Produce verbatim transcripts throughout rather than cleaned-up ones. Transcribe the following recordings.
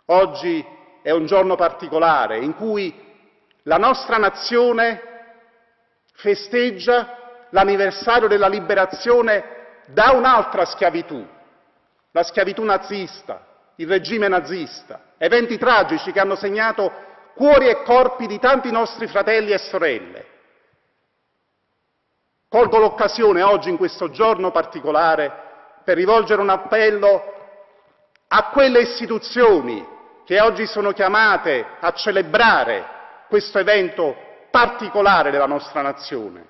Oggi è un giorno particolare in cui la nostra nazione festeggia l'anniversario della liberazione da un'altra schiavitù, la schiavitù nazista, il regime nazista, eventi tragici che hanno segnato cuori e corpi di tanti nostri fratelli e sorelle. Colgo l'occasione oggi, in questo giorno particolare, per rivolgere un appello a quelle istituzioni che oggi sono chiamate a celebrare questo evento particolare della nostra nazione,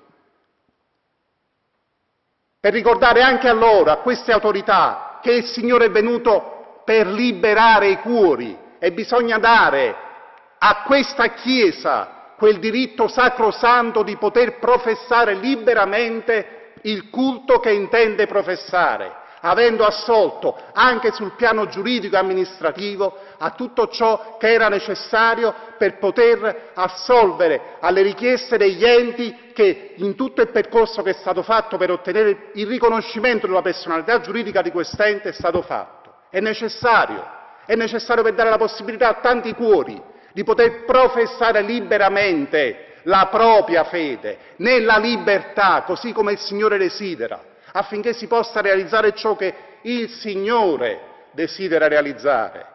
per ricordare anche a loro, a queste autorità, che il Signore è venuto per liberare i cuori e bisogna dare a questa Chiesa quel diritto sacrosanto di poter professare liberamente il culto che intende professare, avendo assolto anche sul piano giuridico e amministrativo a tutto ciò che era necessario per poter assolvere alle richieste degli enti che in tutto il percorso che è stato fatto per ottenere il riconoscimento della personalità giuridica di quest'ente è stato fatto. È necessario, è necessario per dare la possibilità a tanti cuori di poter professare liberamente la propria fede, nella libertà, così come il Signore desidera, affinché si possa realizzare ciò che il Signore desidera realizzare.